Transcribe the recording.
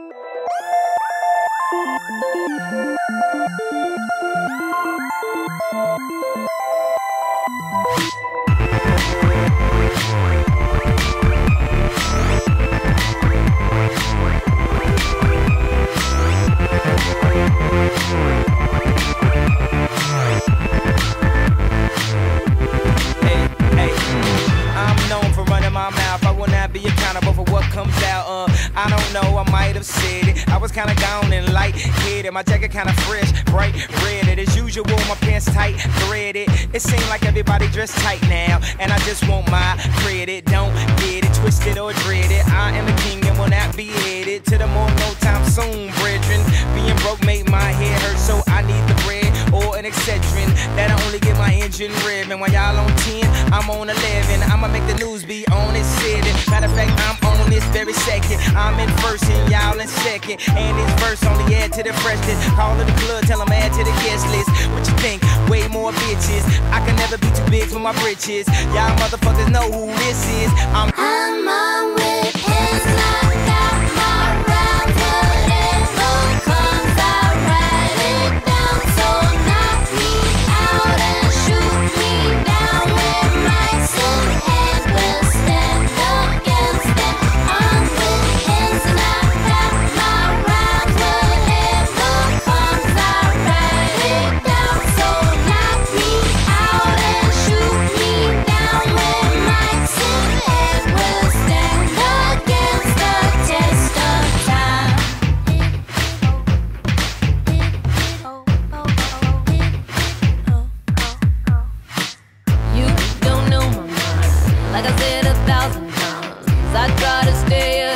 I don't know, I might have said it. I was kinda gone and light-headed. My jacket kinda fresh, bright red. As usual, my pants tight, threaded. It seemed like everybody dressed tight now, and I just want my credit. Don't get it twisted or dreaded. I am the king and will not be headed to the more no time soon, brethren. Being broke made my head hurt, so I need the bread or an Excedrin that'll only get my engine revving. While y'all on 10, I'm on 11. I'ma make the news be on at 7. Matter of fact, I'm on this very second. I'm in first and y'all in second. And this verse only add to the freshness. Call it the club, tell them add to the guest list. What you think? Way more bitches. I can never be too big for my britches. Y'all motherfuckers know who this is. I'm on with his knocked out my rounds. Whatever comes, I write it down. So knock me out and shoot me down with mics and head. We'll stand against it. On with his knocked out my rounds. Whatever comes, I write it down. So knock me out and shoot me down with mics and head. We'll stand against the test of time. You don't know my mind. Like I said 1,000 times, I try to stay